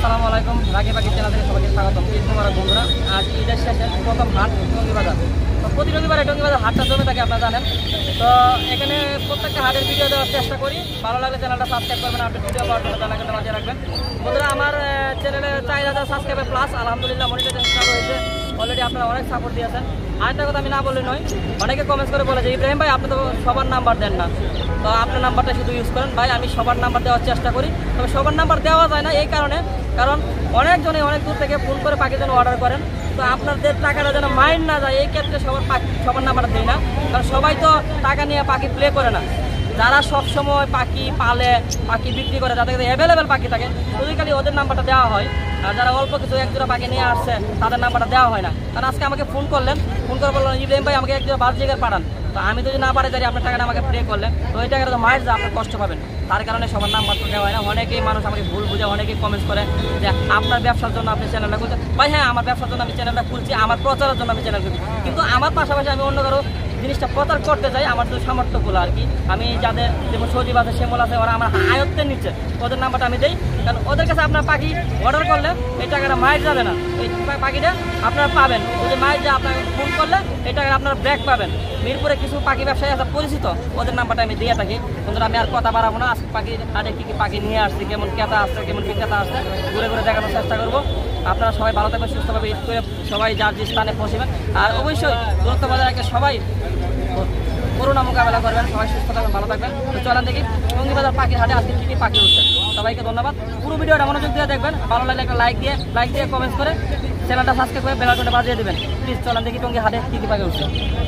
আসসালামু আলাইকুম, রাগি পাখি চ্যানেল থেকে সবাইকে স্বাগতম। ঈদ মোবারক বন্ধুরা। আজ ঈদের শেষে প্রথম হাট টঙ্গী বাজার। তো প্রতি রবিবারে টঙ্গী বাজার হাটটা জমে থাকে, আপনারা জানেন। তো এখানে প্রত্যেকটা হাটের ভিডিও দেওয়ার চেষ্টা করি। ভালো লাগলে চ্যানেলটা সাবস্ক্রাইব করবেন, আপনি ভিডিও পাওয়ার জন্য চ্যানেলটা বাজিয়ে রাখবেন। বন্ধুরা, আমার চ্যানেলে 4000 সাবস্ক্রাইবার প্লাস, আলহামদুলিল্লাহ মনিটাইজেশন হয়েছে অলরেডি। আপনারা অনেক সাপোর্ট দিয়েছেন। আরেকটা কথা আমি না বললে নয়, অনেকে কমেন্টস করে বলেছে ইব্রাহিম ভাই আপনি তো সবার নাম্বার দেন না, তো আপনার নাম্বারটা শুধু ইউজ করেন। ভাই আমি সবার নাম্বার দেওয়ার চেষ্টা করি, তবে সবার নাম্বার দেওয়া যায় না এই কারণে, কারণ অনেকজনে অনেক দূর থেকে ফোন করে পাখির জন্য অর্ডার করেন। তো আপনাদের টাকাটা যেন মাইন্ড না যায় এই ক্ষেত্রে সবার নাম্বারটা দিই না, কারণ সবাই তো টাকা নিয়ে পাখি প্লে করে না। যারা সবসময় পাখি পালে, পাখি বিক্রি করে, যাদের অ্যাভেলেবেল পাখি থাকে ওদেরকালি ওদের নাম্বারটা দেওয়া হয়। আর যারা অল্প কিছু একজোড়া পাখি নিয়ে আসছে তাদের নাম্বারটা দেওয়া হয় না। কারণ আজকে আমাকে ফোন করলেন, ফোন করে বললেন ইব্রাহিম ভাই আমাকে একজোড়া 12 জায়গায় পাঠান। তো আমি যদি না পারি আপনার টাকাটা আমাকে প্লে করলেন, তো ওই টাকাটা তো মায়ের যা আপনার কষ্ট পাবেন। তার কারণে সবার নাম্বার তো দেওয়া হয় না। অনেকেই মানুষ আমাকে ভুল বুঝে, অনেকেই কমেন্টস করে যে আপনার ব্যবসার জন্য আপনি চ্যানেলটা খুলছেন। ভাই হ্যাঁ, আমার ব্যবসার জন্য আমি চ্যানেলটা খুলছি, আমার প্রচারের জন্য আমি চ্যানেল খুলছি, কিন্তু আমার পাশাপাশি আমি অন্য কারো জিনিসটা প্রচার করতে চাই আমার তো সামর্থ্যগুলো আর কি। আমি যাদের যেমন সজীব আছে, শ্যামল আছে, ওরা আমার আয়ত্তের নিচ্ছে, ওদের নাম্বারটা আমি দিই। কারণ ওদের কাছে আপনার পাখি অর্ডার করলে এই টাকাটা মায়ের যাবে না, এই পাখিটা আপনারা পাবেন। ওই যে মায়ের যা আপনাকে ফোন করলে এই টাকাটা আপনারা ব্যাক পাবেন। মিরপুরে কিছু পাখি ব্যবসায়ী আছে পরিচিত, ওদের নাম্বারটা আমি দিয়ে থাকি। বন্ধুরা, আমি আর কথা বাড়াবো না। আজকে পাখি হাটে কী কী পাখি নিয়ে আসছি, কেমন ক্রেতা আসছে, কেমন বিক্রেতা আসছে, ঘুরে ঘুরে দেখানোর চেষ্টা করবো। আপনারা সবাই ভালো থাকবেন, সুস্থভাবে ঈদ করে সবাই যার যে স্থানে পৌঁছবেন। আর অবশ্যই দূরত্ব বজায় রেখে সবাই করোনা মোকাবেলা করবেন, সবাই সুস্থ থাকবেন, ভালো থাকবেন। তো চলেন দেখি টঙ্গী বাজার পাখির হাটে আজকে কী কী পাখি উঠছে। সবাইকে ধন্যবাদ। পুরো ভিডিওটা মনোযোগ দিয়ে দেখবেন। ভালো লাগলে একটা লাইক দিয়ে কমেন্টস করে চ্যানেলটা সাবস্ক্রাইব করে বেল আইকনটা বাজিয়ে দেবেন প্লিজ। চলেন দেখি টঙ্গী হাটে কী কী পাখি উঠছে।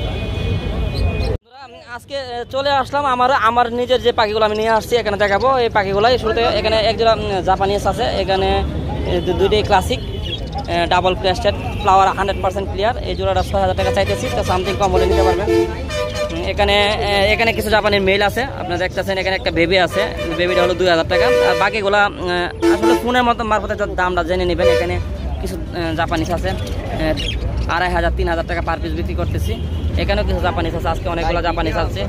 আজকে চলে আসলাম আমার নিজের যে পাখিগুলো আমি নিয়ে আসছি এখানে দেখাবো। এই পাখিগুলোই শুরুতে এখানে একজোড়া জাপানিজ আছে, এখানে দুইটাই classic double crested flower 100% clear. এই জোড়াটা 6000 টাকা চাইতেছি, তো সামথিং কম হলে নিতে পারবেন। এখানে কিছু জাপানির মেল আছে, আপনারা দেখতেছেন। এখানে একটা বেবি আছে, বেবিটা হলো 2000 টাকা। আর বাকিগুলা আসলে ফোনের মতো মারফতে দামটা জেনে নেবেন। এখানে কিছু জাপানিজ আছে 2500 3000 টাকা পার পিস বিক্রি করতেছি। এখানেও কিছু জাপানিজ আছে, আজকে অনেকগুলো জাপানিজ আছে।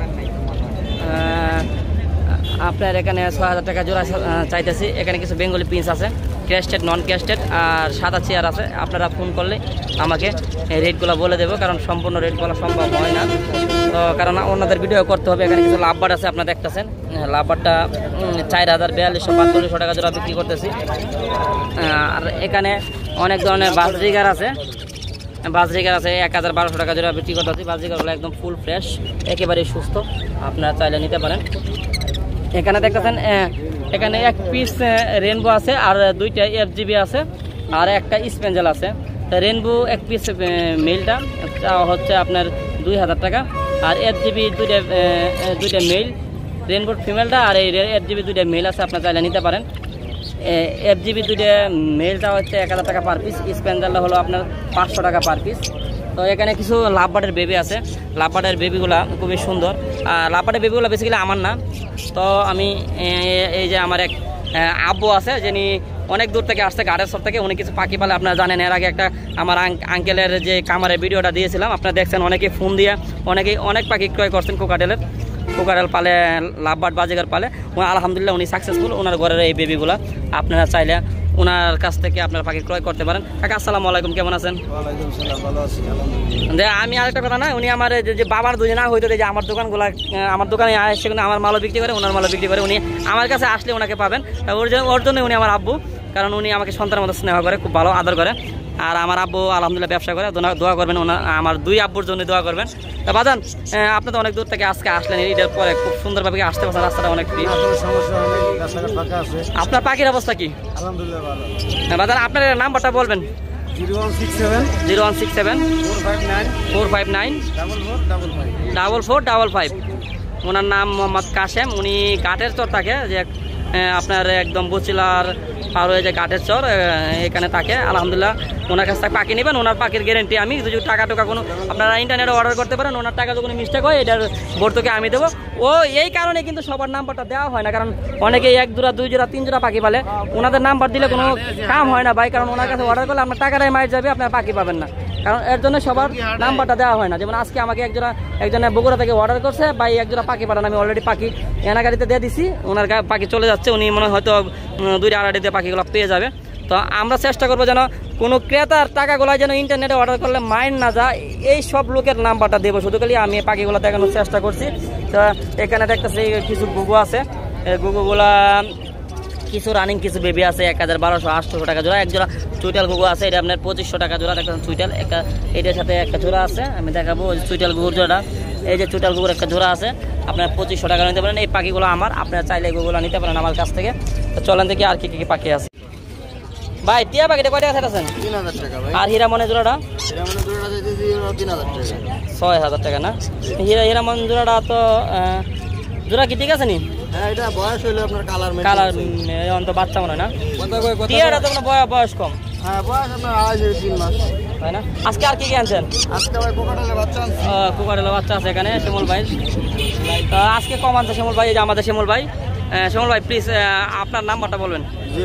আপনার এখানে 6000 টাকা জোড়া চাইতেছি। এখানে কিছু বেঙ্গলি প্রিন্স আছে, ক্যাস্টেড নন ক্যাস্টেড, আর সাদা চেয়ার আছে। আপনারা ফোন করলে আমাকে রেটগুলো বলে দেবো, কারণ সম্পূর্ণ রেট বলা সম্ভব হয় না, তো কারণ ওনাদের ভিডিও করতে হবে। এখানে কিছু লাভবার আছে, আপনারা দেখতেছেন। লাভবারটা 4000 4200 টাকা জোড়া বিক্রি করতেছি। আর এখানে অনেক ধরনের বাজরিগার আছে, 1000 1200 টাকা জোড়া বিক্রি করতেছি। বাজরিগারগুলো একদম ফুল ফ্রেশ, একেবারেই সুস্থ, আপনারা চাইলে নিতে পারেন। এখানে দেখতেছেন এখানে এক পিস রেনবো আছে, আর দুইটা FGB আছে, আর একটা স্পেঞ্জেল আছে। রেনবো এক পিস মেলটা হচ্ছে আপনার 2000 টাকা, আর FGB দুইটা মেল, রেনবোর ফিমেলটা, আর এই FGB দুইটা মেল আছে, আপনারা চাইলে নিতে পারেন। FGB দুইটা মেলটা হচ্ছে 1000 টাকা পার পিস, স্পেঞ্জেলটা হলো আপনার 500 টাকা পার পিস। তো এখানে কিছু লাভবার্ডের বেবি আছে, লাভবার্ডের বেবিগুলা খুবই সুন্দর। আর লাভবার্ডের বেবিগুলো বেসিক্যালি আমার না, তো আমি এই যে আমার এক আব্বু আছে, যিনি অনেক দূর থেকে আসছে গাড়েশ্বর থেকে, উনি কিছু পাখি পালে। আপনারা জানেন এর আগে একটা আমার আঙ্কেলের যে কামারের ভিডিওটা দিয়েছিলাম, আপনারা দেখছেন। অনেকে ফোন দিয়ে অনেক পাখি ক্রয় করছেন, কোকারেল পালে, লাভবার্ড বাজিগার পালে। আলহামদুলিল্লাহ উনি সাকসেসফুল। ওনার ঘরের এই বেবিগুলা আপনারা চাইলে ওনার কাছ থেকে আপনার পাখি ক্রয় করতে পারেন। কাকা আসসালামু আলাইকুম, কেমন আছেন? আমি আরেকটা কথা না, উনি আমার যে বাবার দুজন না হইতো যে আমার দোকানগুলা, আমার দোকানে আসছে, কিন্তু আমার মালও বিক্রি করে, ওনার মালও বিক্রি করে। উনি আমার কাছে আসলে ওনাকে পাবেন। ওর জন্য উনি আমার আব্বু, কারণ উনি আমাকে সন্তানের মতো স্নেহ করে, খুব ভালো আদর করে। আর আমার আব্বু আলহামদুলিল্লাহ ব্যবসা করে, দোয়া করবেন আমার দুই আব্বুর জন্য দোয়া করবেন। তা বাজান, আপনি তো অনেক দূর থেকে আজকে আসলেন, ঈদের পরে খুব সুন্দরভাবে আসতে পারছেন, রাস্তাটা অনেক ফ্রি। আপনার পাখির অবস্থা কি? আলহামদুলিল্লাহ ভালো। বাজান আপনার নাম্বারটা বলবেন। 0167 459 4455। ওনার নাম মোহাম্মদ কাশেম, উনি ঘাটের চর থাকে, যে আপনার একদম বচিলার পার হয়ে যে ঘাটের চর, এখানে থাকে। আলহামদুলিল্লাহ ওনার কাছ থেকে পাখি নেবেন, ওনার পাখির গ্যারেন্টি আমি। যদি টাকা কোনো আপনারা ইন্টারনেটে অর্ডার করতে পারেন, ওনার টাকা যখন মিস্টেক হয় এটার ভর্তুকি আমি দেবো। এই কারণে কিন্তু সবার নাম্বারটা দেওয়া হয় না, কারণ অনেকেই 1 জোড়া 2 জোড়া 3 জোড়া পাখি পালে, ওনাদের নাম্বার দিলে কোনো কাম হয় না ভাই। কারণ ওনার কাছে অর্ডার করলে আপনার টাকাটাই মাইর যাবে, আপনার পাখি পাবেন না। কারণ এর জন্য সবার নাম্বারটা দেওয়া হয় না। যেমন আজকে আমাকে একজনে বগুড়া থেকে অর্ডার করছে, ভাই 1 জোড়া পাখি পাঠান। আমি অলরেডি পাখি এনা গাড়িতে দিয়ে দিছি, ওনার পাখি চলে যাচ্ছে। উনি মনে হয়তো 2 আড়াইতে পাখিগুলো পেয়ে যাবে। তো আমরা চেষ্টা করবো যেন কোনো ক্রেতার টাকাগুলো যেন ইন্টারনেটে অর্ডার করলে মাইন্ড না যায়, এই সব লোকের নাম্বারটা দেবো শুধু খালি আমি পাখিগুলো দেখানোর চেষ্টা করছি। তো এখানে দেখতেছি কিছু গুগু আছে, গুগুগুলা কিছু রানিং কিছু বেবি আছে 1200-800 টাকা জোড়া, এক জোড়া চুইটাল গুগু আছে, এটা আপনার 2500 টাকা জোড়া। দেখতেছেন চুইটাল একটা, এটার সাথে একটা জোড়া আছে, আমি দেখাবো চুইটাল গুগুর জোড়া। এই যে চুইটাল গুগুর একটা জোড়া আছে, আপনার 2500 টাকা নিতে পারেন। এই পাখিগুলো আমার, আপনারা চাইলে গুগুলো নিতে পারেন আমার কাছ থেকে। তো চলেন দেখি আর কি কি পাখি আছে। ভাই টিয়া পাখিটা কয় টাকা চাইতেছেন? 3000 টাকা ভাই। আর হীরামনের জোড়াটা? হীরামনের জোড়াটা দিতেছি 3000 টাকা। 6000 টাকা না? হীরামন জোড়াটা তো জোড়া কি ঠিক আছে নি? হ্যাঁ, এটা বয়স হলো আপনার কালার তো বাচ্চা মনে হয় না? টিয়াটা তো বয়স কম। হ্যাঁ, বয়স আপনার 2.5-3 মাস, তাই না? আজকে আর কি কি আনছেন? আজকে ভাই কোকাটেলের বাচ্চা আনছি। কোকাটেলের বাচ্চা আছে এখানে শিমুল ভাই। আজকে কম আনছে শিমুল ভাই, এই যে আমাদের শিমুল ভাই। শিমুল ভাই প্লিজ আপনার নাম্বারটা বলবেন।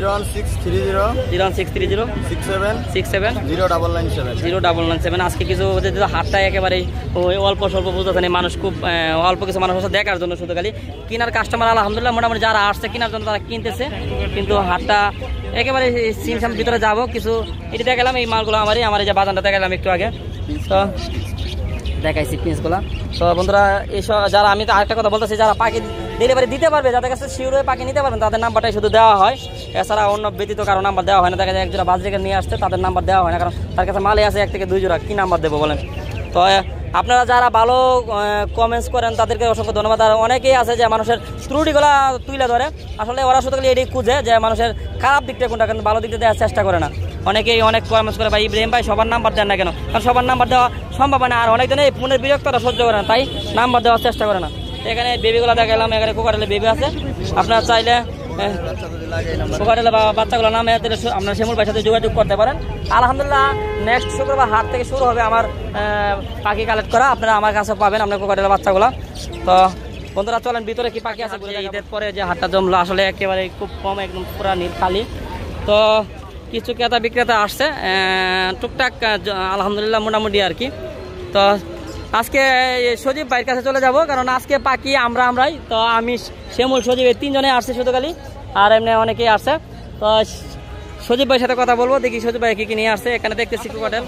01630 67 0997। আজকে কিছু হাটটা একেবারে অল্প স্বল্প বুঝতেছেন, মানুষ খুব অল্প কিছু মানুষ আছে দেখার জন্য, শুধু খালি কেনার কাস্টমার আলহামদুলিল্লাহ মোটামুটি যারা আসছে কেনার জন্য তারা কিনতেছে, কিন্তু হাটটা একেবারে সিমসাম ভিতরে যাবো কিছু। এটি দেখালাম এই মালগুলো আমার এই যে বাজানটা দেখালাম একটু আগে, তো দেখাইছি পিসগুলা। তো বন্ধুরা এইসব যারা, আমি তো আরেকটা কথা বলতেছি, যারা পাখি ডেলিভারি দিতে পারবে, যাদের কাছে শিওর হয়ে পাখি নিতে পারবেন, তাদের নাম্বারটাই শুধু দেওয়া হয়, এছাড়া অন্য ব্যতীত কারো নাম্বার দেওয়া হয় না। দেখা যায় এক জোড়া বাজরেকে নিয়ে আসতে তাদের নাম্বার দেওয়া হয় না, কারণ তার কাছে মালে আছে 1 থেকে 2 জোড়া, কি নাম্বার দেবো বলেন? তো আপনারা যারা ভালো কমেন্টস করেন তাদেরকে অসংখ্য ধন্যবাদ। আর অনেকেই আছে যে মানুষের ত্রুটিগুলা তুলে ধরে, আসলে ওরা শুধু এটাই খুঁজে যে মানুষের খারাপ দিকটা কোনটা, কিন্তু ভালো দিকটা দেওয়ার চেষ্টা করে না। অনেকেই অনেক কমেন্টস করে, ভাই ইব্রাহিম ভাই সবার নাম্বার দেন না কেন? কারণ সবার নাম্বার দেওয়া সম্ভব হয় না, আর অনেকজনে এই ফোনের বিরক্তটা সহ্য করে না, তাই নাম্বার দেওয়ার চেষ্টা করে না। এখানে বেবিগুলো দেখালাম, এখানে কোকাটেলের বেবি আছে, আপনারা চাইলে কোকাটেলের বাচ্চাগুলো নামে আপনার শিমুল ভাইয়ের সাথে যোগাযোগ করতে পারেন। আলহামদুলিল্লাহ নেক্সট শুক্রবার হাট থেকে শুরু হবে আমার পাখি কালেক্ট করা, আপনারা আমার কাছে পাবেন আপনার কোকাটেলের বাচ্চাগুলো। তো বন্ধুরা চলেন ভিতরে কি পাখি আছে। ঈদের পরে যে হাটটা জমলো আসলে একেবারে খুব কম, একদম পুরা নীল খালি। তো কিছু ক্রেতা বিক্রেতা আসছে টুকটাক, আলহামদুলিল্লাহ মোটামুটি আর কি। তো আজকে সজীব ভাইয়ের কাছে চলে যাব, কারণ আজকে পাখি আমরাই, তো আমি শিমুল সজীব এই 3 জনে আসছে শুধু খালি, আর এমনি অনেকেই আসছে। তো সজীব ভাইয়ের সাথে কথা বলবো, দেখি সজীব ভাই কি নিয়ে আসছে। এখানে দেখতেছি কোকাটেল,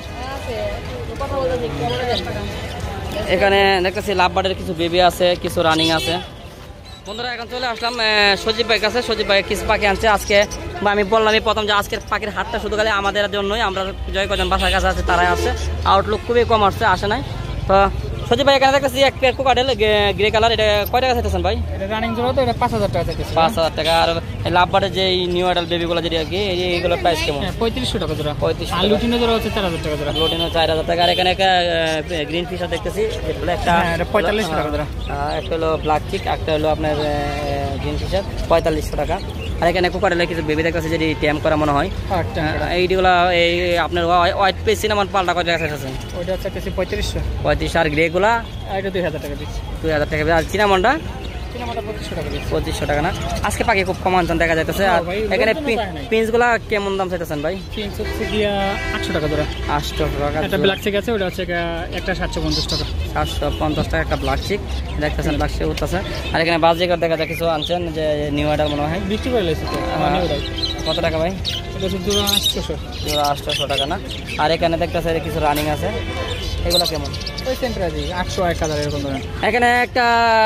এখানে দেখতেছি লাভবার্ডের কিছু বেবি আছে, কিছু রানিং আছে। বন্ধুরা এখন চলে আসলাম সজীব ভাইয়ের কাছে। সজীব ভাই কিছু পাখি আনছে আজকে, আমি বললামই প্রথম যে আজকের পাখির হাটটা শুধু খালি আমাদের জন্যই, আমরা জয় কজন বাসার কাছে আছে তারাই আসছে, আউটলুক খুবই কম আসে নাই। তো সজীব ভাই এখানে দেখতেছি এক পেয়ার কোকাটেল গ্রে কালার, এটা কয় টাকা চাইতেছেন ভাই? এটা রানিং জোড়া তো, এটা 5000 টাকা চাইতেছি। 5000 টাকা। আর লাভবার্ডের যে নিউ অ্যাডাল বেবিগুলো যেটা কি এইগুলোর প্রাইস কেমন? 3500 টাকা জোড়া। 3500। আর লুটিনো জোড়া হচ্ছে 4000 টাকা জোড়া। লুটিনো 4000 টাকা। আর এখানে একটা গ্রিন ফিশার দেখতেছি, একটা 4500 টাকা জোড়া। একটা হলো ব্ল্যাক চিক, একটা হলো আপনার গ্রিন ফিশার 4500 টাকা। আর এখানে কোকাটেলের কিছু বেবি দেখতেছি যেটি ট্যাম করা মনে হয়, এইগুলো এই আপনার হোয়াইট পেজ সিনেমান পাল্টা কয় টাকা চাইতেছেন? ওইটা হচ্ছে 3500। 35। আর গ্রেগুলা? এটা 2000 টাকা দিচ্ছি। 2000 টাকা। আর চিনামনটা? চিনামনটা 2500 টাকা দিচ্ছি। 2500 টাকা না? আজকে পাখি খুব কম আনছেন দেখা যাইতেছে। আর এখানে পিন্সগুলা কেমন দাম চাইতেছেন ভাই? পিন্স হচ্ছে গিয়া 800 টাকা জোড়া। 800 টাকা। একটা ব্ল্যাক চিক আছে, ওটা হচ্ছে একটা 750 টাকা। 750 টাকা একটা ব্ল্যাক চিক দেখতেছেন, ব্ল্যাক চিক উঠতেছে। আর এখানে বাজরিকার দেখা যায় কিছু আনছেন, যে নিউ অ্যাডাল মনে হয় বিক্রি করে লেছে। কত টাকা ভাই? এটা হচ্ছে জোড়া 800। জোড়া 800 টাকা না? আর এখানে দেখতেছে কিছু রানিং আছে, এগুলো কেমন? ওই সেম প্রাইস 800 1000 এরকম ধরেন। এখানে একটা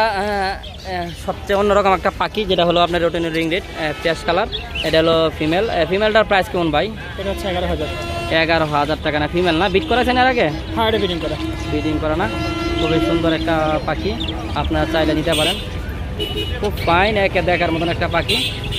সবচেয়ে অন্যরকম একটা পাখি, যেটা হলো আপনার রোটিন রিং রেড পেঁয়াজ কালার, এটা হলো ফিমেল। ফিমেলটার প্রাইস কেমন ভাই? এটা হচ্ছে 11000। 11000 টাকা না? ফিমেল না? বিট করেছেন এর আগে? হ্যাঁ, এটা ব্রিডিং করা। ব্রিডিং করা না? খুবই সুন্দর একটা পাখি, আপনারা চাইলে নিতে পারেন, খুব ফাইন, একে দেখার মতন একটা পাখি।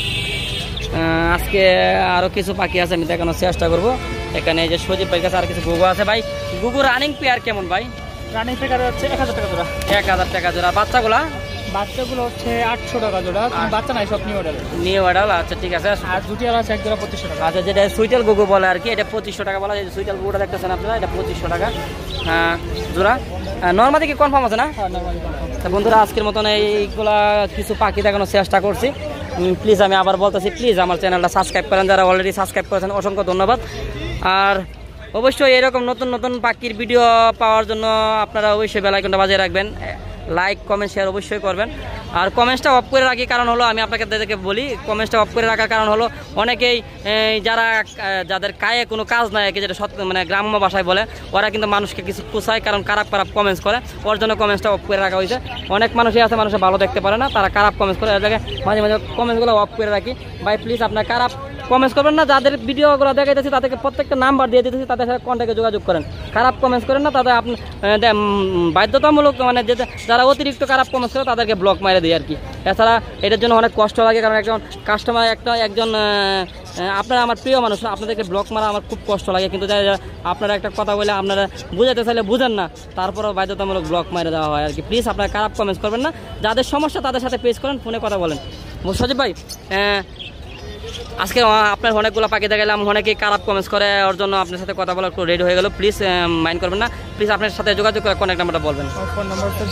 আজকে আরও কিছু পাখি আছে, আমি দেখানোর চেষ্টা করবো। এখানে যে সজীব ভাইয়ের কাছে আর কিছু গুগু আছে। ভাই গুগু রানিং পেয়ার কেমন ভাই? রানিং পেয়ার হচ্ছে 1000 টাকা জোড়া। 1000 টাকা জোড়া। বাচ্চাগুলো? বাচ্চাগুলো হচ্ছে 800 টাকা জোড়া। বাচ্চা নাই, সব নিউ অ্যাডাল। নিউ অ্যাডাল, আচ্ছা ঠিক আছে। আর দুটি আর আছে, এক জোড়া 2500 টাকা। আচ্ছা, যেটা সুইটাল গুগু বলে আর কি, এটা 2500 টাকা বলা যায়। সুইটাল গুগুটা দেখতেছেন আপনারা, এটা 2500 টাকা জোড়া। নর্মালি কি কনফার্ম আছে না? হ্যাঁ, নরমালি কনফার্ম। বন্ধুরা আজকের মতন এইগুলা কিছু পাখি দেখানোর চেষ্টা করছি। প্লিজ আমি আবার বলতেছি, প্লিজ আমার চ্যানেলটা সাবস্ক্রাইব করেন, যারা অলরেডি সাবস্ক্রাইব করেছেন অসংখ্য ধন্যবাদ। আর অবশ্যই এরকম নতুন নতুন পাখির ভিডিও পাওয়ার জন্য আপনারা অবশ্যই বেল আইকনটা বাজিয়ে রাখবেন। লাইক কমেন্ট শেয়ার অবশ্যই করবেন। আর কমেন্টসটা অফ করে রাখি কারণ হলো আমি আপনাকে বলি কমেন্টসটা অফ করে রাখার কারণ হলো অনেকেই যাদের কায়ে কোনো কাজ নাই যেটা মানে গ্রাম্য ভাষায় বলে ওরা কিন্তু মানুষকে কিছু কুচায় কারণ খারাপ কমেন্টস করে, ওর জন্য কমেন্টসটা অফ করে রাখা হয়েছে। অনেক মানুষই আছে মানুষের ভালো দেখতে পারে না, তারা খারাপ কমেন্টস করে, এর জায়গায় মাঝে মাঝে কমেন্টসগুলো অফ করে রাখি। ভাই প্লিজ আপনার খারাপ কমেন্টস করবেন না, যাদের ভিডিওগুলো দেখাইতেছি তাদেরকে প্রত্যেকটা নাম্বার দিয়ে দিতেছি, তাদের সাথে কন্ট্যাক্টে যোগাযোগ করেন। খারাপ কমেন্টস করেন না, তাদের আপনি বাধ্যতামূলক মানে যারা অতিরিক্ত খারাপ কমেন্টস করে তাদেরকে ব্লক মারে দিই আর কি। এছাড়া এটার জন্য অনেক কষ্ট লাগে কারণ একজন কাস্টমার একজন আপনারা আমার প্রিয় মানুষ, আপনাদেরকে ব্লক মারা আমার খুব কষ্ট লাগে, কিন্তু আপনারা একটা কথা বলে আপনারা বুঝাতে চাইলে বুঝেন না, তারপরেও বাধ্যতামূলক ব্লক মারে দেওয়া হয় আর কি। প্লিজ আপনারা খারাপ কমেন্টস করবেন না, যাদের সমস্যা তাদের সাথে পেশ করেন, ফোনে কথা বলেন। সজীব ভাই আজকে আপনার অনেকগুলো পাখি দেখালাম, অনেকেই খারাপ কমেন্টস করে, ওর জন্য আপনার সাথে কথা বলা একটু রেডি হয়ে গেল, প্লিজ মাইন্ড করবেন না। প্লিজ আপনার সাথে যোগাযোগ করে কন্ট্যাক্ট নাম্বারটা বলবেন। ফোন নম্বর তো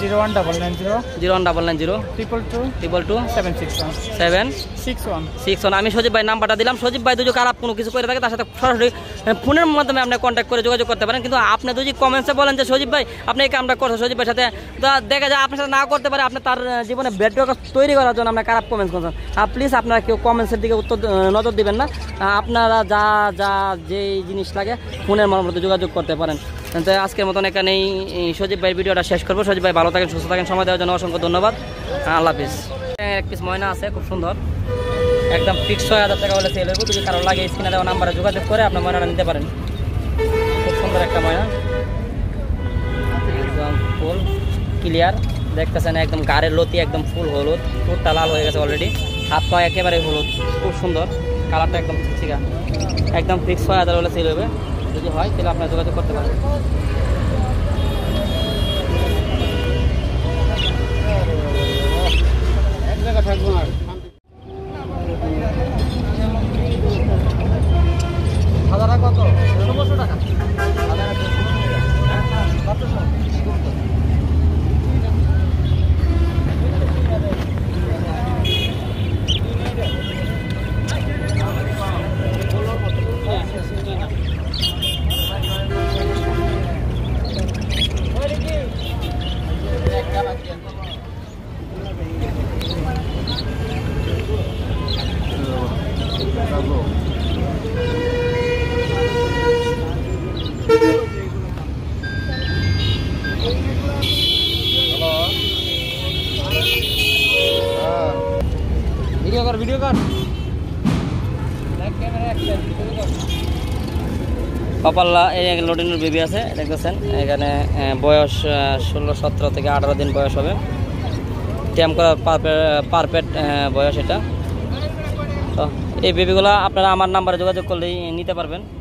01990 আমি সজীব ভাই নাম্বারটা দিলাম। সজীব ভাই যদি খারাপ কোনো কিছু করে থাকে তার সাথে সরাসরি ফোনের মাধ্যমে আপনি কন্ট্যাক্ট করে যোগাযোগ করতে পারেন, কিন্তু আপনি যদি কমেন্টসে বলেন যে সজীব ভাই আপনি এই কামটা করছেন, সজীব ভাইয়ের সাথে দেখা যায় আপনার সাথে না করতে পারে, আপনি তার জীবনে ব্যাড তৈরি করার জন্য আপনার খারাপ কমেন্টস করছেন। আর প্লিজ আপনারা কেউ কমেন্টসের দিকে নজর দিবেন না, আপনারা যেই জিনিস লাগে ফোনের মাধ্যমে যোগাযোগ করতে পারেন। আজকের মতন এখানেই সজীব ভাইয়ের ভিডিওটা শেষ করবো। সজীব ভাই ভালো থাকেন, সুস্থ থাকেন, সময় দেওয়ার জন্য অসংখ্য ধন্যবাদ। আল্লাহ হাফিজ। এক পিস ময়না আছে খুব সুন্দর, একদম ফিক্স 6000 টাকা হলে সেল হইব। যদি কারো লাগে স্ক্রিনে দেওয়া নাম্বারে যোগাযোগ করে আপনার ময়নাটা নিতে পারেন। খুব সুন্দর একটা ময়না, একদম ফুল ক্লিয়ার দেখতেছেন, একদম গাড়ের লতি একদম ফুল হলুদ, ফুলটা লাল হয়ে গেছে অলরেডি, হাত পা একেবারে হলুদ, খুব সুন্দর কালারটা একদম ঠিকা, একদম ফিক্স 6000 হলে সেল হবে। যদি হয় তাহলে আপনার যোগাযোগ করতে পারেন। কত 1600 টাকা ভিডিও কর কপাল্লা। এই লোডিনের বেবি আছে দেখতেছেন, এখানে বয়স 16-17 থেকে 18 দিন বয়স হবে, ট্যাম করার পারফেক্ট বয়স এটা। তো এই বেবিগুলো আপনারা আমার নাম্বারে যোগাযোগ করলেই নিতে পারবেন।